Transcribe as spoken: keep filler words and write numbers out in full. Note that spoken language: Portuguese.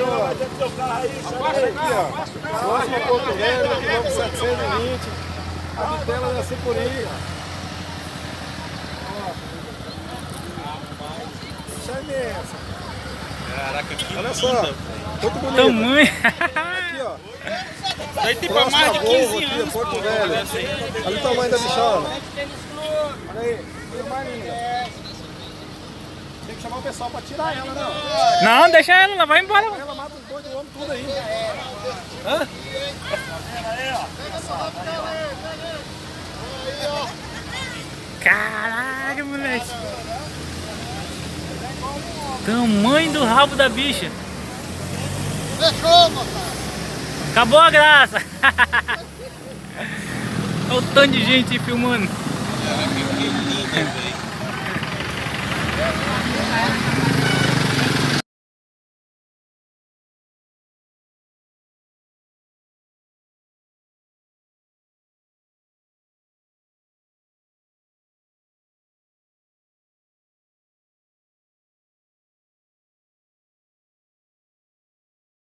ó. Aqui, ó. Próximo a Porto Velho, quilômetro setecentos e vinte. A vitela da Sucuri, ó. Isso é imensa. Caraca, que olha só. Muito bonito. Tamanho. Aqui, ó. Daí tem pra mais de quinze anos. Porto Velho. Olha o tamanho da bichona. Olha aí. Coisa mais linda. Tem que chamar o pessoal pra tirar ela, não. Não, deixa ela, ela vai embora. Ela mata os dois do homem tudo aí. Hã? Caraca, moleque. Tamanho do rabo da bicha. Fechou, moçada. Acabou a graça. Olha o tanto de gente aí filmando. Caraca, que linda, velho.